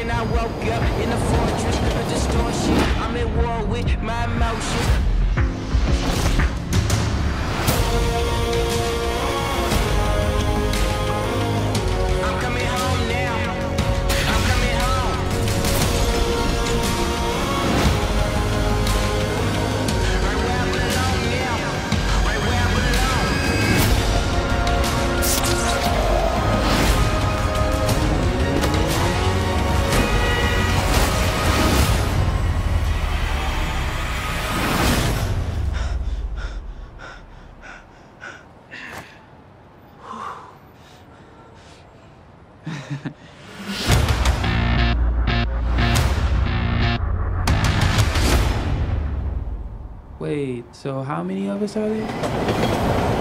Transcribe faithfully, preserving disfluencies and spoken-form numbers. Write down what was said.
morning I woke up in a fortress of distortion. I'm at war with my emotions. I'm coming home now. I'm coming home. Right where I belong now. Right where I belong. Wait, so how many of us are there?